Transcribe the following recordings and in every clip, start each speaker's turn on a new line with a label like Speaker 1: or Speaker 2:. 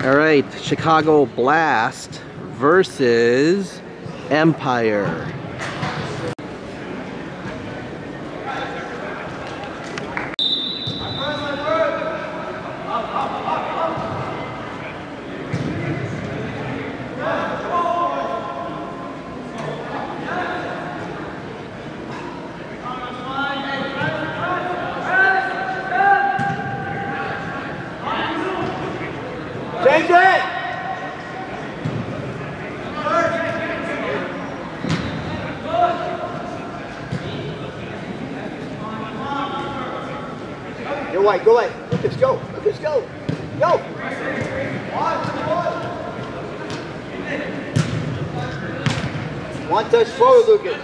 Speaker 1: All right, Chicago Blast versus Empire.
Speaker 2: Change it! Go white, go white. Lucas, go. Lucas, go. Go. One touch forward, Lucas.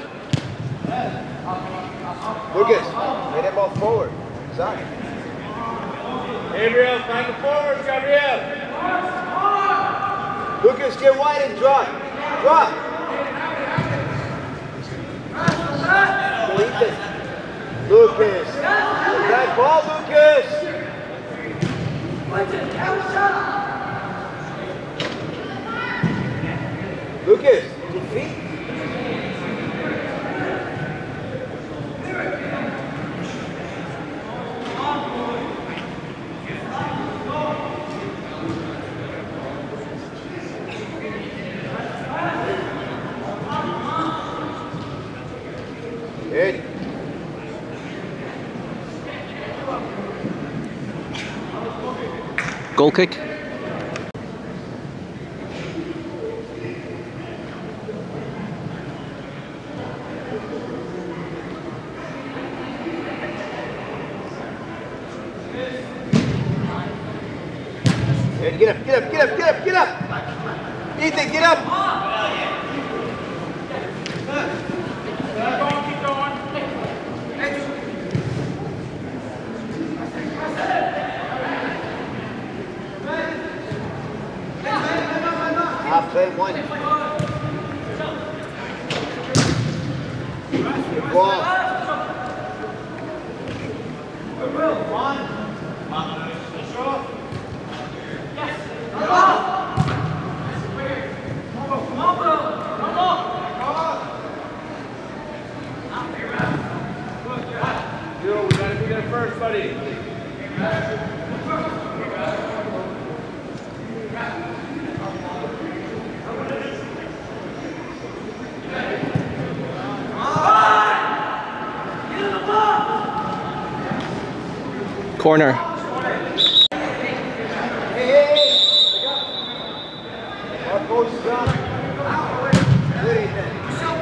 Speaker 2: Lucas, get that ball forward. Sorry.
Speaker 3: Gabriel, find the forwards, Gabriel.
Speaker 2: Lucas, get wide and drop. Drop. Lucas. That ball, Lucas. Lucas, your feet. Good.
Speaker 1: Goal kick.
Speaker 2: Good. Get up, get up, get up, get up, get up. Ethan, get up.
Speaker 3: Keep going.
Speaker 2: Half play one. Good ball.
Speaker 3: Yo, we gotta be there first, buddy.
Speaker 1: Corner.
Speaker 2: Hey. Our coach is on. Good, Ethan.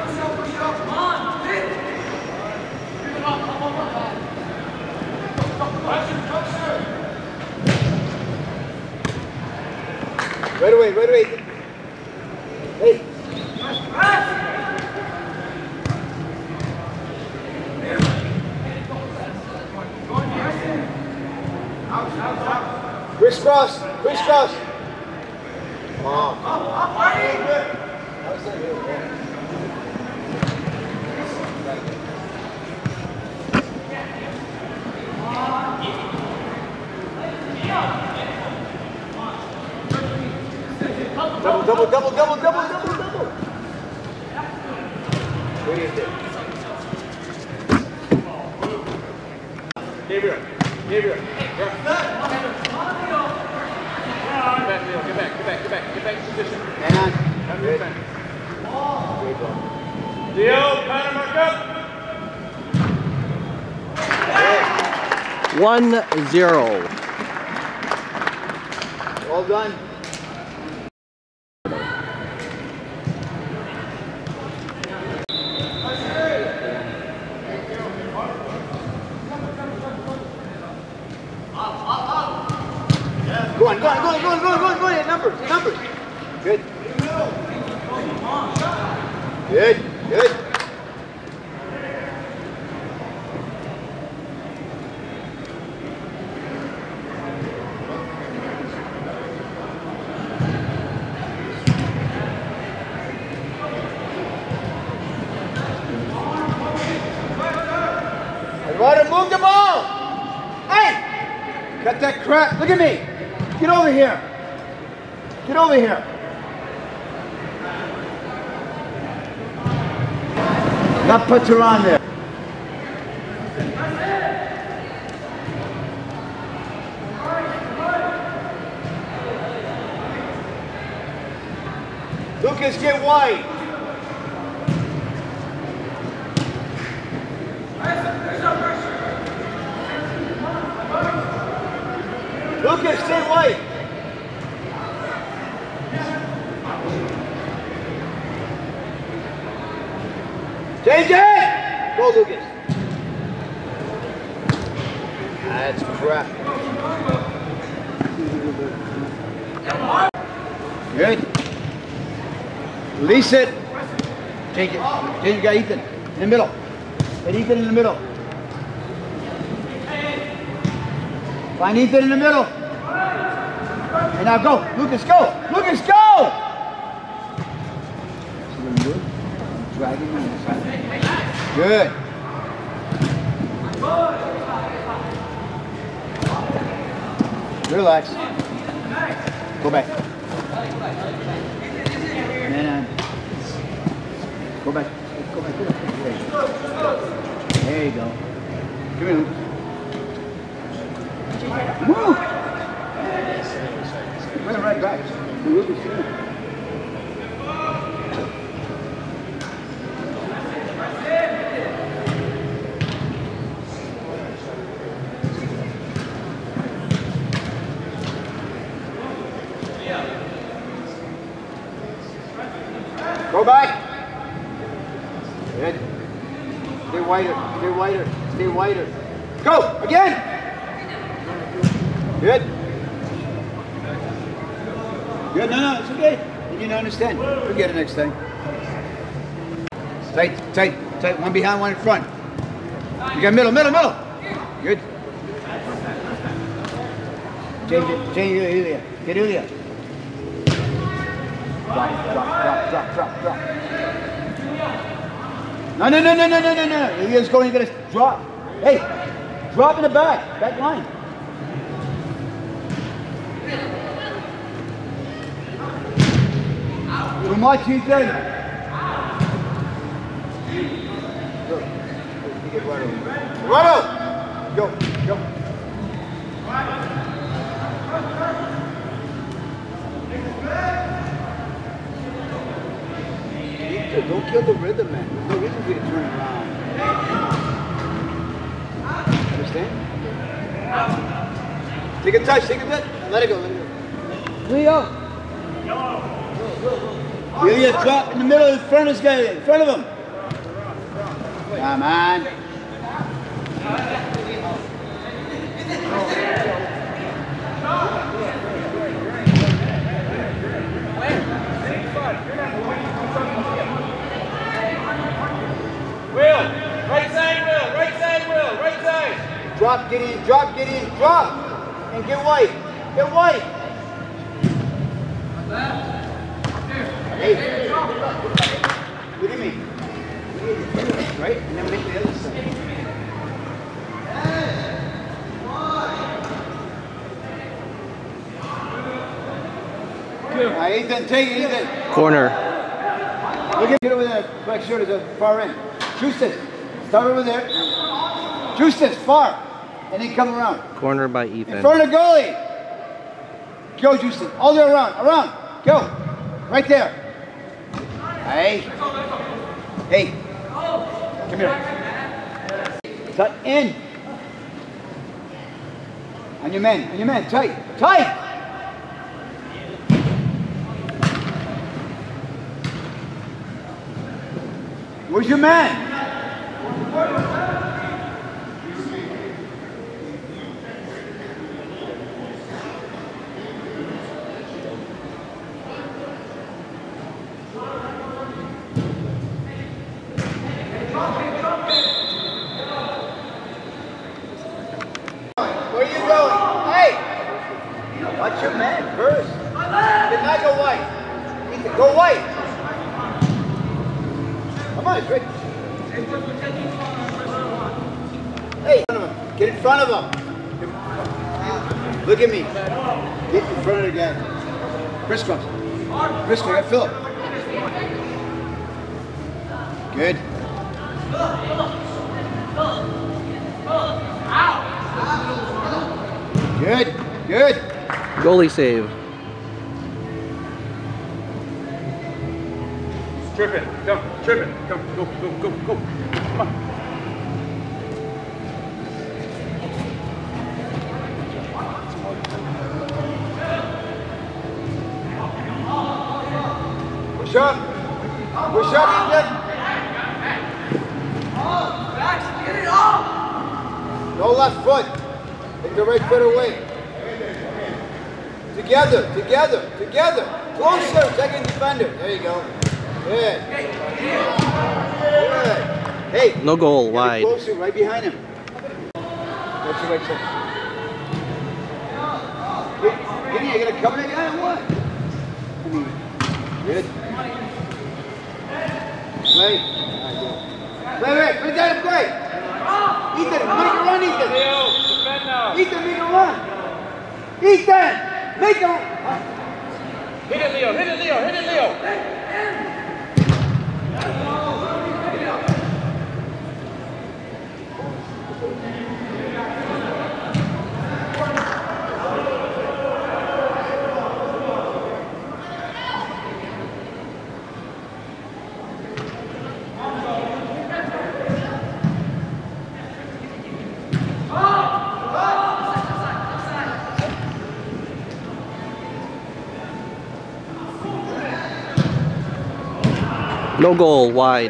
Speaker 2: Right away, right away. Hey. Crisscross, crisscross. Oh. Double, double, double, double, double, double, double. What do you think?
Speaker 3: Gabriel, Gabriel. Get back, Leo. Get back, get back, get back, get back in position.
Speaker 2: Hang on.
Speaker 3: Have
Speaker 2: Good.
Speaker 3: your defense. Leo, pattern mark up.
Speaker 1: 1-0.
Speaker 2: All done. Go on, go on, go on, go on, go on, go on, go on, numbers, numbers. Good. Good, good. Ryder, move the ball! Hey! Cut that crap. Look at me. Get over here. Get over here. That puts her on there. Lucas, get wide. Lucas, stay wide. Change it! Go, Lucas. That's crap. Good. Release it. Change it. Change it. You got Ethan in the middle. Get Ethan in the middle. Find Ethan in the middle. And now go. Lucas, go. Lucas, go! See what I'm doing? Drag him in the side. Good. Relax. Go back. And go back. Go back. Go back. There you go. Come here. Move. Bring him right back. Go back. Good. Stay wider. Stay wider. Stay wider. Go again. Good. Good. No, it's okay. You didn't understand. We'll get it next time. Tight, tight, tight. One behind, one in front. You got middle, middle, middle. Good. Change it. Change it, Ilya. Get Ilya. Drop, drop, drop, drop, drop, drop. No, no, no, no, no, no, no, no. Ilya's going, you're gonna drop. Hey, drop in the back. Back line. Too much, Ethan. Go. You get Rado. Rado! Go, go. Don't kill the rhythm, man. There's no reason for you to turn around. Understand? Take a touch, take a touch. Let it go, let it go. Leo! Ilya, drop in the middle in front of this guy, in front of him. Come on.
Speaker 3: Will, right side, Will, right side, Will, right side.
Speaker 2: Drop, get in, drop, get in, drop. And get white, get white. Hey, look at me. Right? And then make the other side. Ethan, take it, Ethan.
Speaker 1: Corner.
Speaker 2: Look at, get over there. Black shirt is at the far end. Justus, start over there. Justus, far. And then come around.
Speaker 1: Corner by
Speaker 2: In
Speaker 1: Ethan.
Speaker 2: front of the goalie. Go, Justus. All the way around. Around. Go. Right there. Hey. Hey. Come here. Tuck in. On your man. On your man. Tight. Tight. Where's your man? Where are you going? Hey! Watch your man first. Did not go white. Ethan, go white. Come on, it's great. Hey, get in front of him. Look at me. Get in front of the guy. Crisscross. Crisscross, right, Philip. Good. Good, good.
Speaker 1: Goalie save.
Speaker 3: Tripping. Come. Tripping. Come. Go. Come on.
Speaker 2: Push up. Push up, Ethan. No left foot. Take the right foot away. Together. Closer, second defender. There you go. Good. Good. Hey.
Speaker 1: No goal, wide.
Speaker 2: Closer, right behind him. What's your right side? Give me, you gonna cover that guy or what? Good. Play. Play that play. Ethan, make a run, Ethan.
Speaker 3: Leo, defend now.
Speaker 2: Ethan, make a run. Ethan, make a run.
Speaker 3: Hit it, Leo.
Speaker 1: No goal, wide.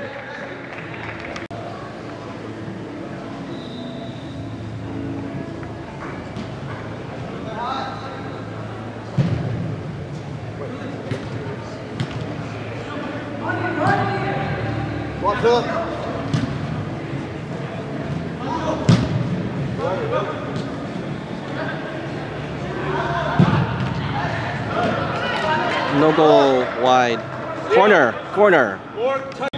Speaker 2: Come on, Philip.
Speaker 1: No goal, wide. Corner.
Speaker 3: Or touch.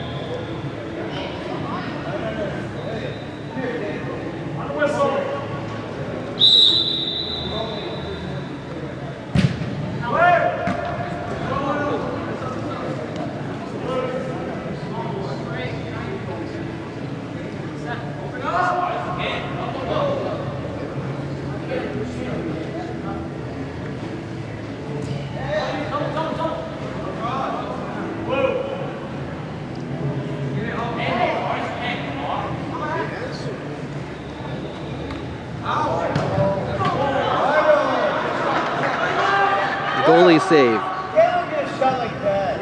Speaker 1: Goalie save.
Speaker 2: Can't get a shot like that.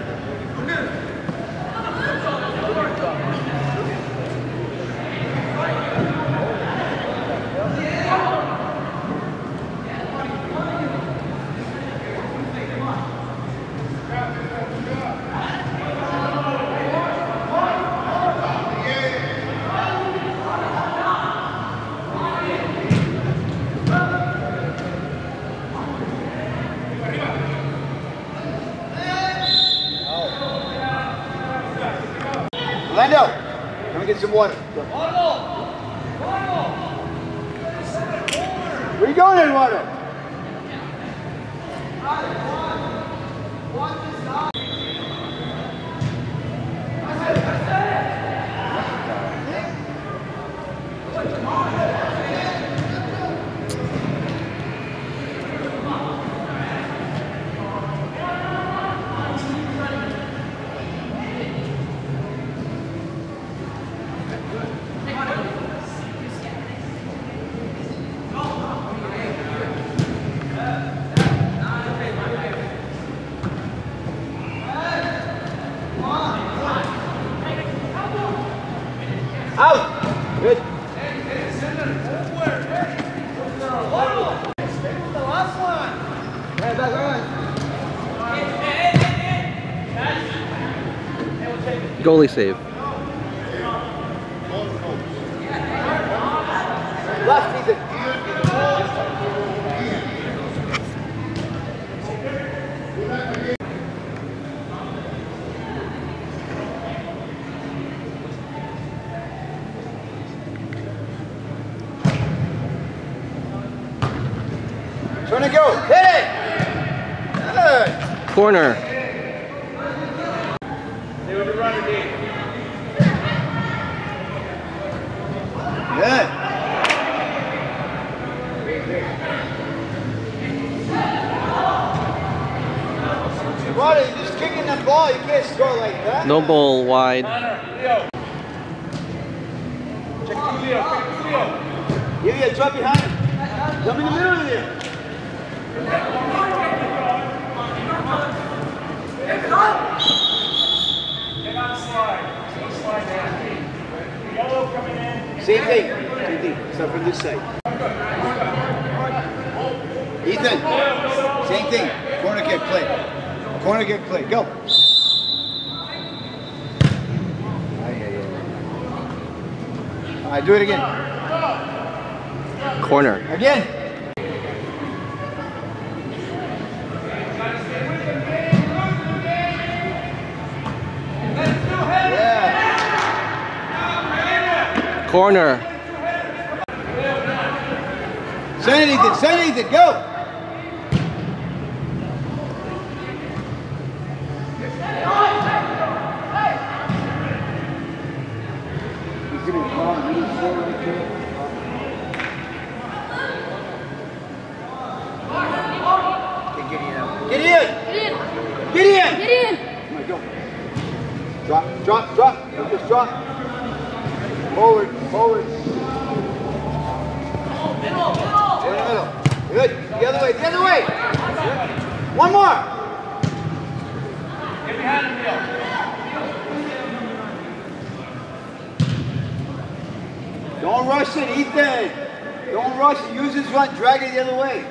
Speaker 2: Orlando, come and get some water. Where you going, Eduardo? Out! Good.
Speaker 1: Goalie save.
Speaker 2: Left, Ethan. Trying to go. Hit it! Good.
Speaker 1: Corner.
Speaker 3: They were the runner, Dave.
Speaker 2: Good. Water, you're just kicking that ball. You can't score like that.
Speaker 1: No goal, wide.
Speaker 3: Connor, Leo. Check it to Leo. Check it to Leo.
Speaker 2: Yeah, drop behind him. Jump in the middle of there.
Speaker 3: Get on slide. Don't slide down. Yellow coming in.
Speaker 2: Same thing. Same thing. Start from this side. Ethan. Same thing. Corner kick play. Corner kick play. Go. All right, do it again.
Speaker 1: Corner.
Speaker 2: Again. Yeah.
Speaker 1: Corner.
Speaker 2: Send it, Ethan. Send it, Ethan. Go. Get in! Get in! Get in! Come on, go. Drop, drop, drop. Just drop. Forward, forward. Middle. Good. The other way, the other way. One more.
Speaker 3: Get behind him, Leo.
Speaker 2: Don't rush it, Ethan. Don't rush it. Use his run. Drag it the other way.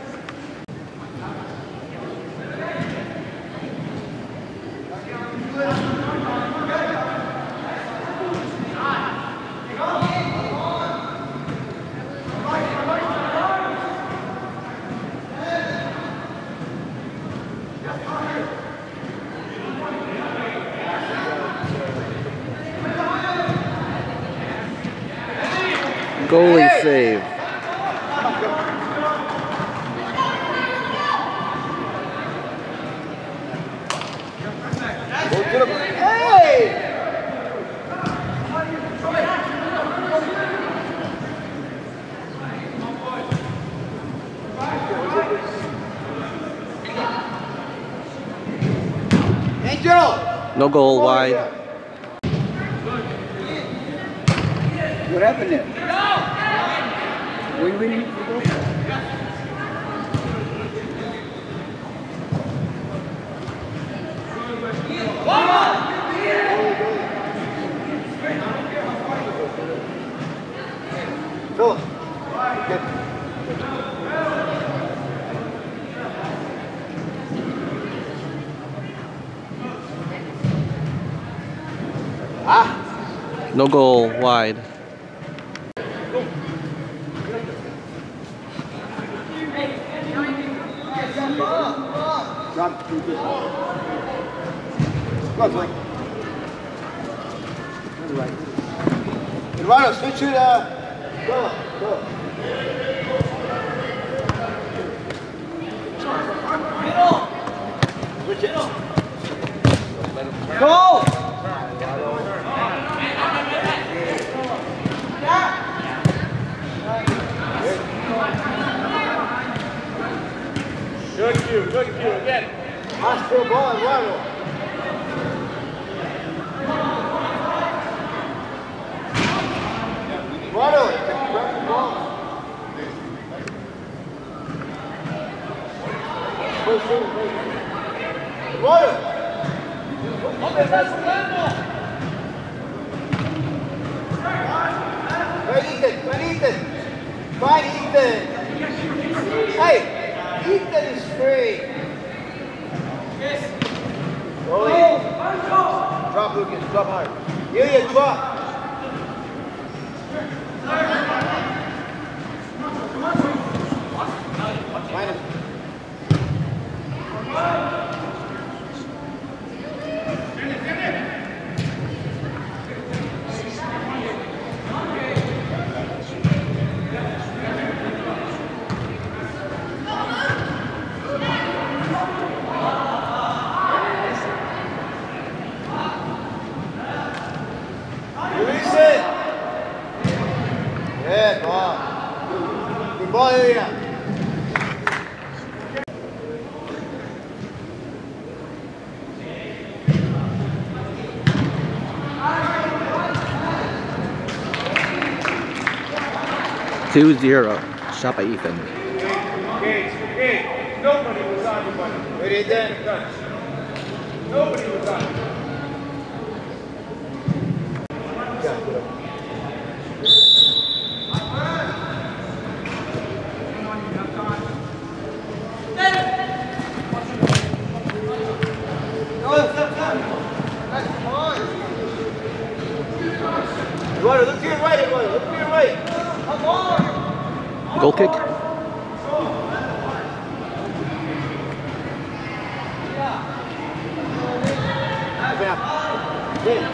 Speaker 1: Goalie save.
Speaker 2: Hey! Angel!
Speaker 1: No goal, wide.
Speaker 2: What happened there? Were you winning for goal? Philip. Good.
Speaker 1: No goal, wide.
Speaker 2: Drop. Go, Blake. Eduardo, switch it. Go. Switch it. Go!
Speaker 3: Good cue again.
Speaker 2: Hospital ball, Eduardo. Eduardo, grab the ball. Eduardo. Find Ethan. Find Ethan. Hey, Ethan is free. Drop, Lucas. Drop hard. Ilya, drop. Find him.
Speaker 1: 2-0. Shot by Ethan.
Speaker 3: Okay. Nobody was on you, buddy.
Speaker 2: What did that?
Speaker 3: Nobody was on you.
Speaker 2: Eduardo, look to your right, Eduardo. Look to your right.
Speaker 1: Goal kick.
Speaker 2: Open up. In.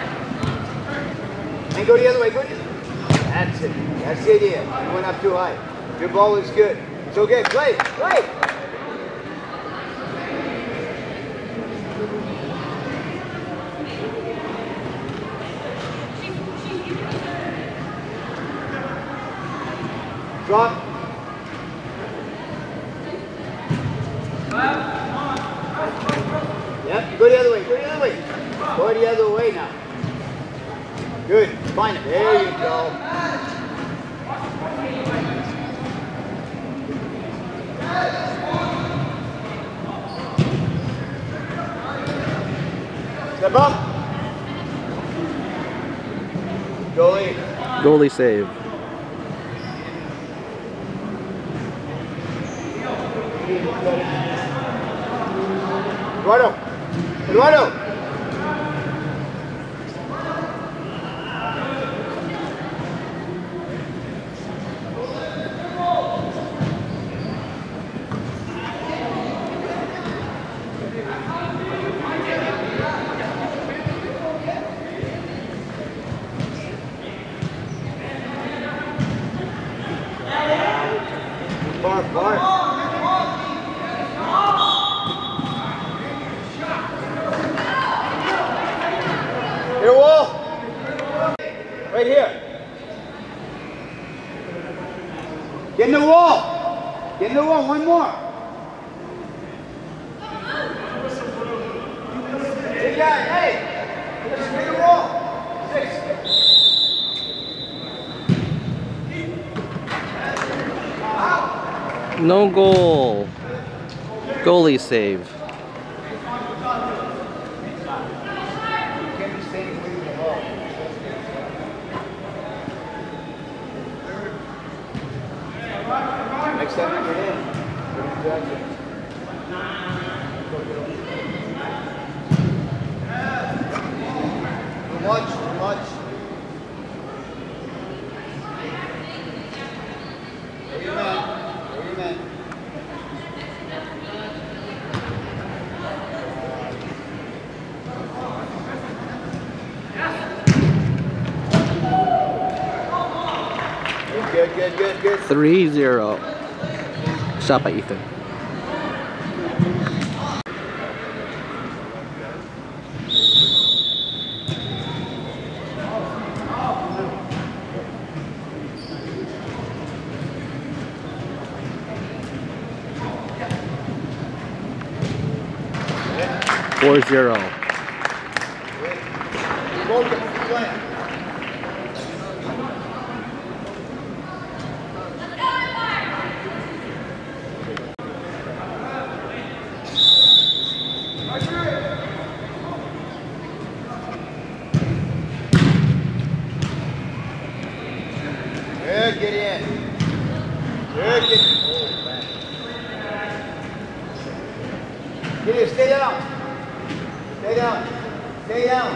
Speaker 2: And go the other way. Go the other way. That's it. That's the idea. You went up too high. Your ball is good. It's okay. Play. Play. Drop. Yep, go the other way, go the other way. Go the other way now. Good, find it. There you go. Step up. Goalie.
Speaker 1: Goalie save.
Speaker 2: Eduardo. Eduardo. Far. Hit a wall. Right here. Get in the wall. Get in the wall. One more. Good guy. Hey. Let's get the wall. 6.
Speaker 1: No goal. Goalie save.
Speaker 2: Next time you get in. Too much. Go your man. Good.
Speaker 1: 3-0. Shot by Ethan.
Speaker 2: Good.
Speaker 1: 4-0.
Speaker 2: Good, get in. Good, get in. Get in, stay down. Stay down. Stay down.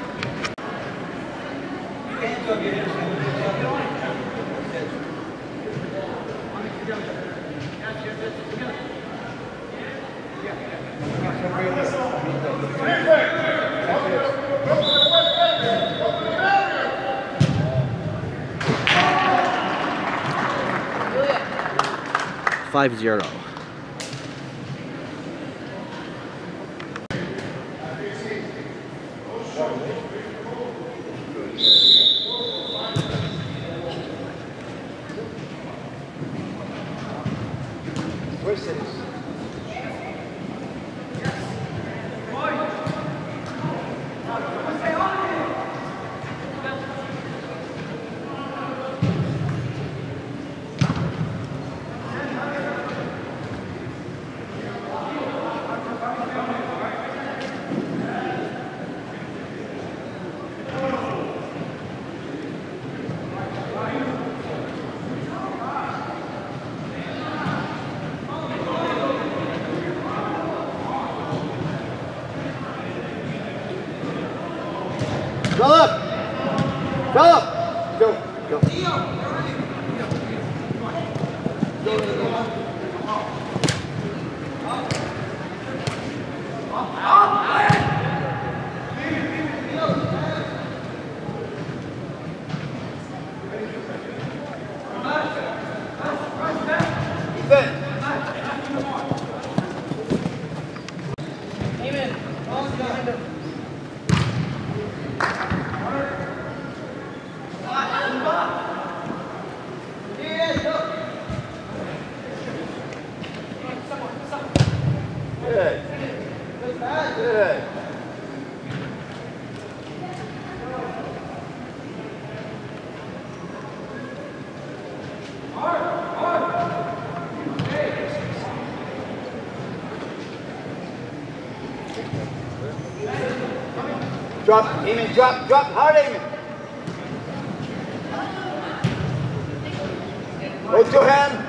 Speaker 1: Five 0.
Speaker 2: Where's this? Philip! Philip! Go. Go. Good. Good. Drop, Eamon, drop, hard Eamon. Go to him.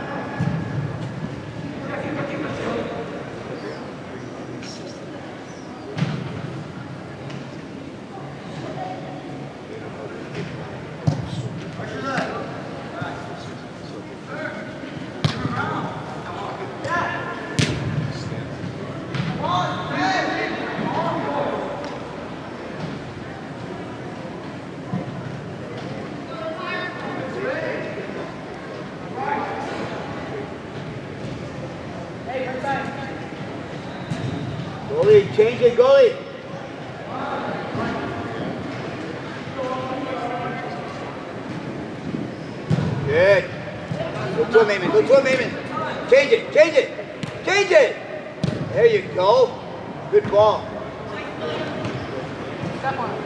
Speaker 2: Goalie, change it, goalie. Good. Go to him, Eamon. Go to him, Eamon. Change it, change it, change it. There you go. Good ball.
Speaker 4: Step on it.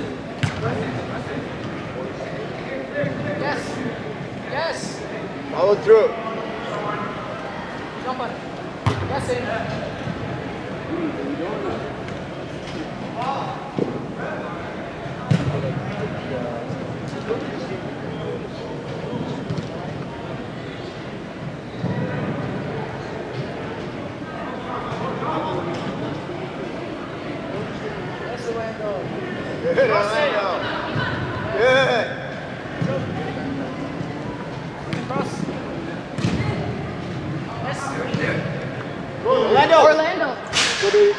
Speaker 4: Yes. Yes.
Speaker 2: Follow through.
Speaker 4: Jump on it. Yes, Aiden. That's the way it goes.
Speaker 2: Good, Orlando. Good.
Speaker 4: Cross. Yes.
Speaker 2: Orlando.
Speaker 4: Orlando.
Speaker 2: Good.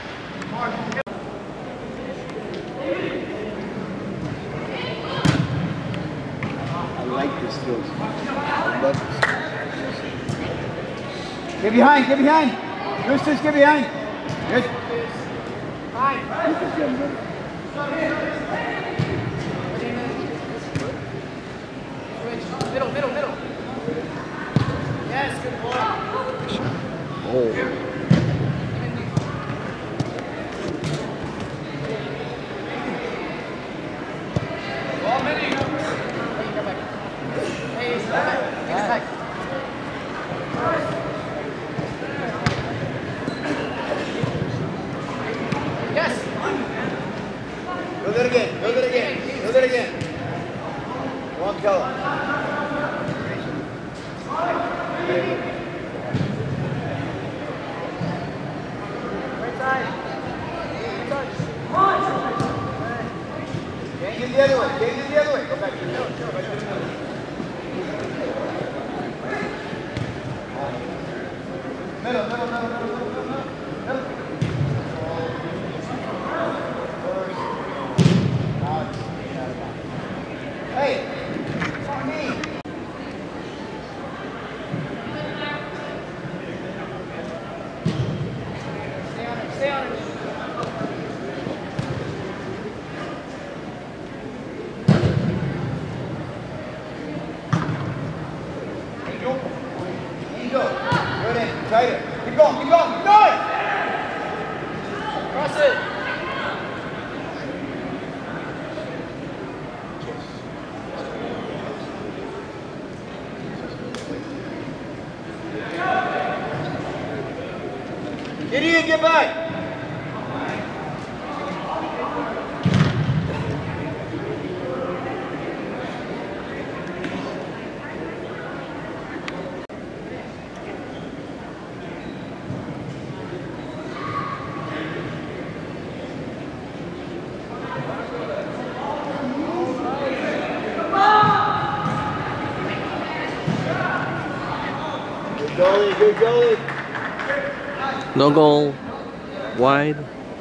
Speaker 2: I like this skills. Get behind, get behind. Eustace, get behind. Good.
Speaker 4: Fine.
Speaker 2: Eustace, get behind.
Speaker 4: Switch. Middle, middle, middle. Yes, good ball.
Speaker 1: Oh.
Speaker 4: Hey, step back. Take it back. Yes.
Speaker 2: Go there again, go there again, go there again. One color.
Speaker 4: Right side. Touch.
Speaker 2: Change it the other way, change it the other way. Go back to the middle. Middle, middle, middle, middle, middle, middle. Hey, it's on me.
Speaker 4: Stay on it. Stay on it.
Speaker 2: Angel, good in, tighter. Keep going, keep going, keep going!
Speaker 4: Cross it.
Speaker 2: Get in, get back! you, Jolie.
Speaker 1: No goal. Wide.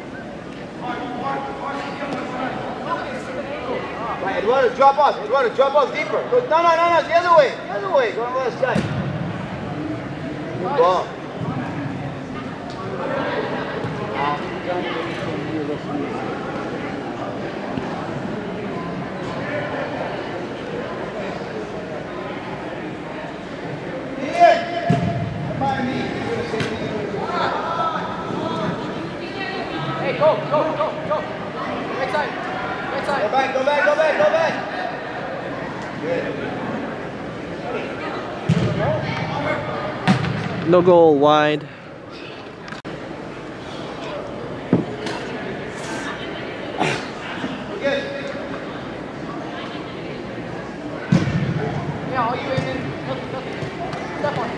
Speaker 2: Right, Eduardo, drop off. Eduardo, drop off deeper. Go, no, the other way. The other way. Go on the left side. Good ball.
Speaker 4: Hey, go. Right side. Right side.
Speaker 2: Go back.
Speaker 1: No goal. Wide.
Speaker 4: Yeah, all you aiming. Nothing. Step on it.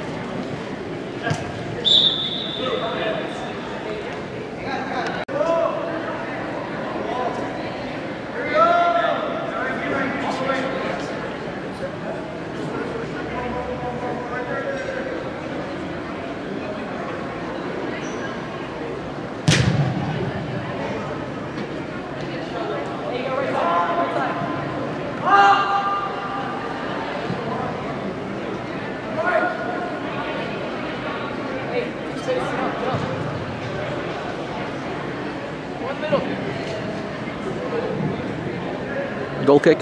Speaker 1: Goal kick.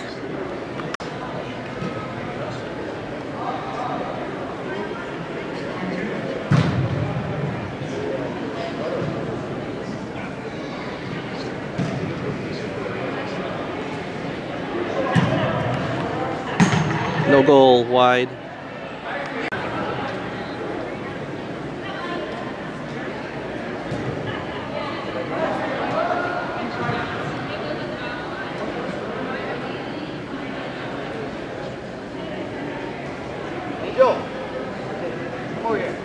Speaker 1: No goal. Wide.
Speaker 2: Joe, come over here.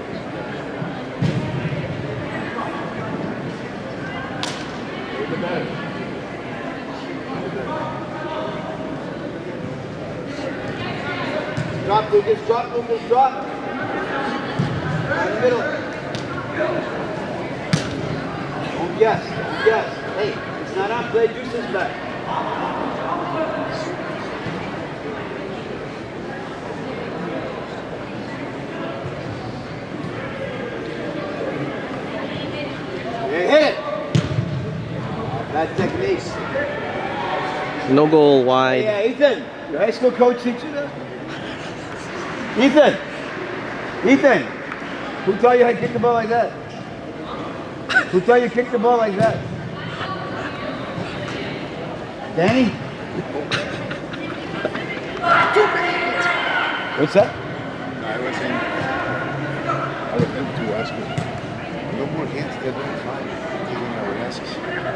Speaker 2: Drop, Lucas, drop. Right in the middle. Oh, yes. Hey, it's not on play, Deuce's back. Hit it! Bad techniques.
Speaker 1: No goal. Wide.
Speaker 2: Yeah, Ethan, your high school coach teach you that? Ethan, who taught you how to kick the ball like that? Who taught you to kick the ball like that? Danny? What's that?
Speaker 5: I was going to ask you. No more hands, they're doing fine. Giving our asses.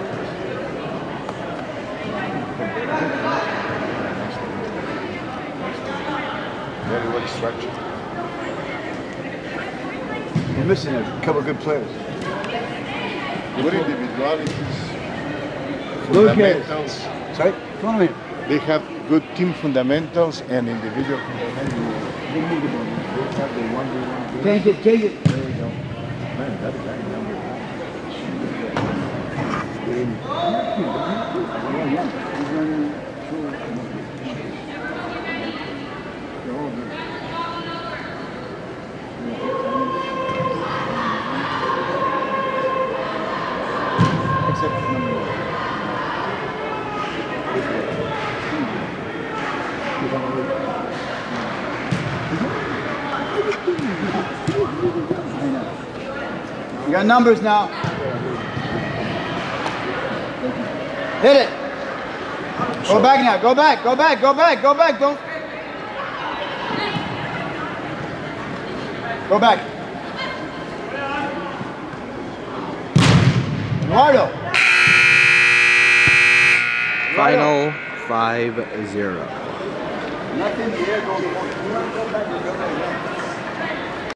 Speaker 5: Very well structured.
Speaker 2: You're missing a couple of good players.
Speaker 5: Good individualities.
Speaker 2: Good kids.
Speaker 5: Fundamentals.
Speaker 2: Sorry? Come on here.
Speaker 5: They have good team fundamentals and individual fundamentals.
Speaker 2: Change it.
Speaker 5: There you go. Man, that guy number
Speaker 2: Except number 1. You got numbers now. Hit it. Go back now. Go back. Don't. Go back. Eduardo.
Speaker 1: Final 5-0.
Speaker 2: Nothing here. Go back.